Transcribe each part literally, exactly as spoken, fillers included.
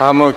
아무.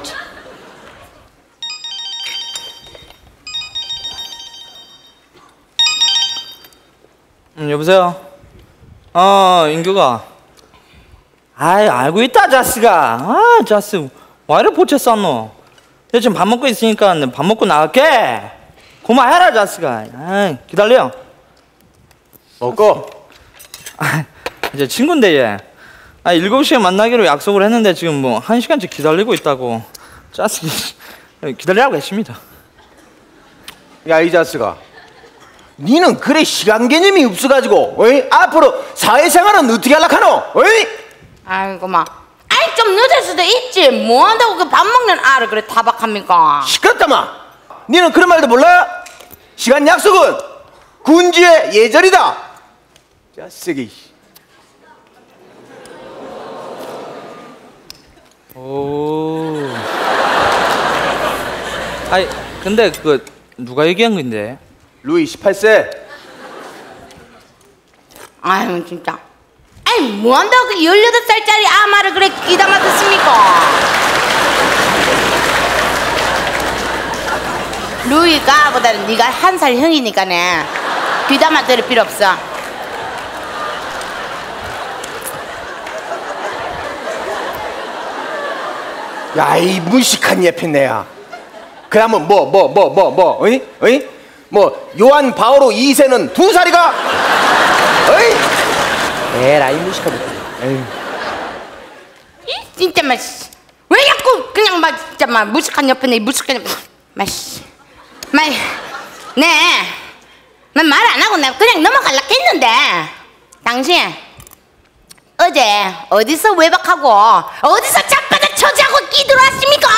음, 여보세요? 어, 인규가. 아이, 알고 있다, 자스가. 아, 자스. 왜 이렇게 포체 쌌노? 내 지금 밥 먹고 있으니까 밥 먹고 나갈게. 고마해라, 자스가. 아이, 기다려. 먹고. 아, 이제 친구인데, 얘. 아, 일곱 시에 만나기로 약속을 했는데 지금 뭐, 한 시간째 기다리고 있다고. 자스, 기다리라고 했습니다. 야, 이 자스가. 니는 그래 시간 개념이 없어가지고 어이? 앞으로 사회생활은 어떻게 하려카노? 어이? 아이고 마 아이 좀 늦을 수도 있지 뭐한다고 그 밥 먹는 알을 그래 타박합니까? 시끄럽다마. 니는 그런 말도 몰라? 시간 약속은 군주의 예절이다. 자식이. 오. 아이, 근데 그 누가 얘기한 건데? 루이 십팔 세. 아유 진짜 아이 뭐한다고 그 열여덟 살짜리 아마를 그래 귀담아 듣습니까? 루이가 보다는 네가 한 살 형이니까네 귀담아 들을 필요 없어. 야, 이 무식한 예편네야. 그러면 뭐 뭐 뭐 뭐 뭐 어이? 어이? 뭐 요한 바오로 이 세는 두 살이가? 어이? 에라이 무식한 예편. 이 진짜 맛. 왜 자꾸 그냥 막 진짜 막 무식한 옆에 무식한 옆에 맛. 말. 네. 난 말 안 하고 내가 그냥 넘어갈라 했는데 당신 어제 어디서 외박하고 어디서 잡바다 처지하고 끼들어왔습니까?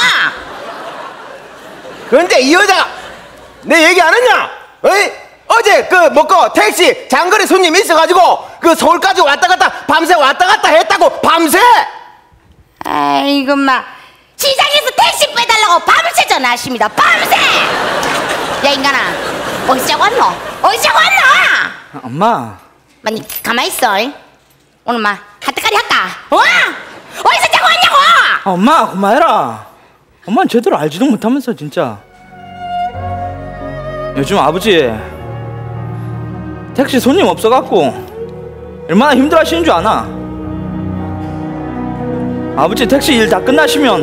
그런데 이 여자가 내 얘기 안 했냐? 어이? 어제 그 먹고 택시 장거리 손님 있어가지고 그 서울까지 왔다 갔다 밤새 왔다 갔다 했다고. 밤새. 아이고 마 시장에서 택시 빼달라고 밤새 전화하십니다. 밤새. 야 인간아 어디서 자고 왔노? 어디서 자고 왔노? 엄마. 아니 가만히 있어. 오늘 막 하트까리 할까? 어? 어디서 자고 왔냐고? 아, 엄마 그만해라. 엄마는 제대로 알지도 못하면서 진짜. 요즘 아버지 택시 손님 없어갖고 얼마나 힘들어하시는 줄 아나? 아버지 택시 일 다 끝나시면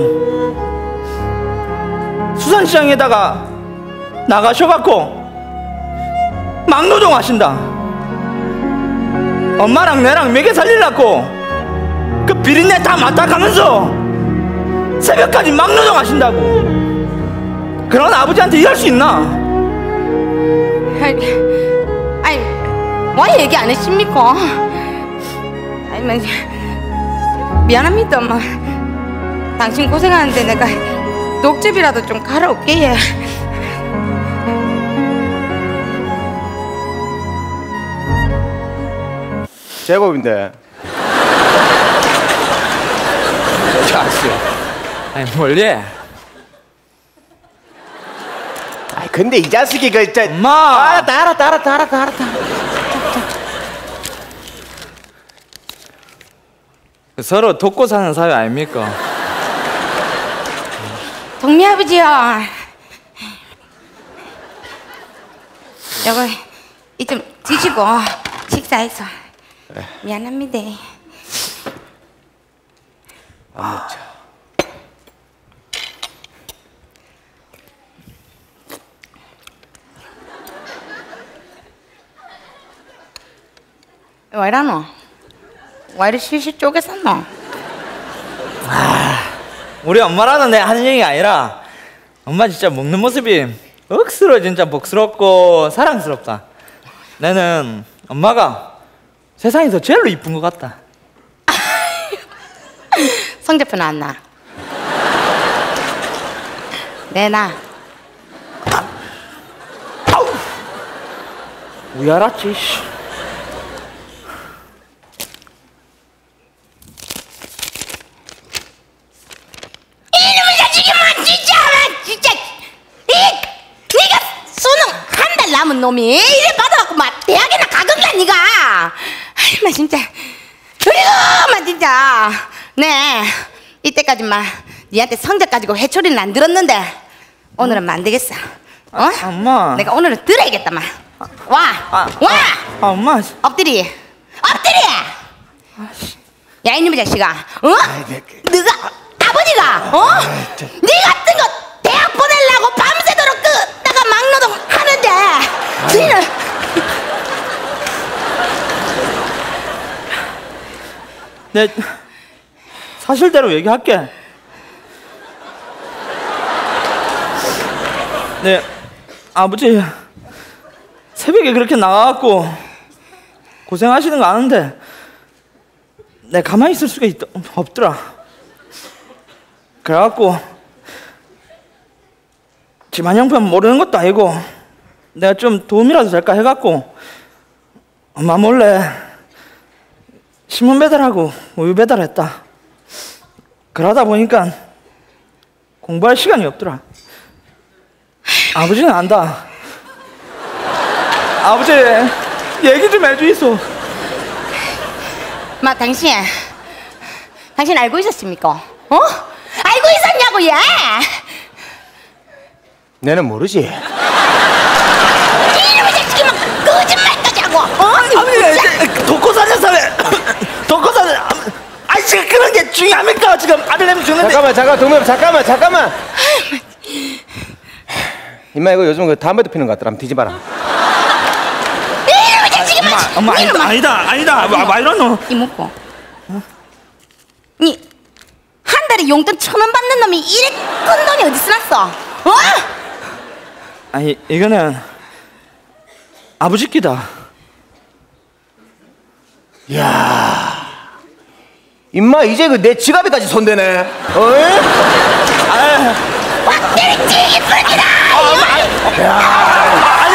수산시장에다가 나가셔갖고 막노동 하신다. 엄마랑 내랑 먹여 살리려고 그 비린내 다 맡아가면서 새벽까지 막노동 하신다고. 그런 아버지한테 일할 수 있나? 아니, 아니 왜 얘기 안 했습니까? 아니 뭐 미안합니다 엄마. 당신 고생하는데 내가 녹즙이라도 좀 갈아올게. 해. 제법인데. 자식. 아니 뭘 해? 아이 근데 이 자식이 그 저. 엄마. 알았다 알았다 알았다 알았다 알았다. 서로 돕고 사는 사회 아닙니까? 동미 아버지요. 이거 이 좀 드시고 식사해서. 미안합니다. 안 먹자. 왜 이러노? 왜 이리 실실 쪼개쌌노? 아, 우리 엄마라는 내 하는 얘기가 아니라 엄마 진짜 먹는 모습이 억수로 진짜 복스럽고 사랑스럽다. 나는 엄마가 세상에서 제일로 이쁜 것 같다. 성적표 나왔나? 내나 왜 알았지? 이놈의 자식이 뭐 진짜 진짜 이 네가 수능 한 달 남은 놈이 이래 받아갖고 막 대학이나 가건가 니가. 아이 마 진짜 그리고 마 진짜 네 이때까지만 니한테 성적 가지고 회초리는 안 들었는데 오늘은 안 되겠어. 어? 아, 엄마. 내가 오늘은 들어야겠다 마. 와, 아, 와. 아, 엄마. 엎드리, 엎드리. 야 이놈의 자식아, 어? 네가 아버지가, 어? 네 같은 거 대학 보내려고 밤새도록 그 나가 막노동 하는데, 너희는 내 사실대로 얘기할게. 네, 아버지 새벽에 그렇게 나가갖고 고생하시는 거 아는데 내 가만히 있을 수가 있, 없더라. 그래갖고 집안 형편 모르는 것도 아니고 내가 좀 도움이라도 될까 해갖고 엄마 몰래 신문 배달하고 우유 배달했다. 그러다 보니까 공부할 시간이 없더라. 아버지는 안다. 아버지 얘기 좀 해주이소. 마 당신, 당신 알고 있었습니까? 어? 알고 있었냐고 얘? 내는 모르지. 이놈의 자식이 막 거짓말까지 하고, 어? 아버지 독고사는 사회 독고사는 아씨 그런 게 중요합니까? 지금 아들내미 주는데. 잠깐만 잠깐 동명 잠깐만 잠깐만. 임마 이거 요즘 그 담배도 피는 것 같더라. 한번 뒤집어라. 이놈의 자식이 막. 엄마 아니다 아니다 아니다 와, 와 이러노. 이먹고 어? 니 한 달에 용돈 천 원 받는 놈이 이래 큰 돈이 어디서 났어? 어? 아니 이거는 아버지 끼다. 야, 임마 이제 그 내 지갑에까지 손대네. 어? 아, 와 때리지 이 뿌리기다. 아, 아, 아, 아,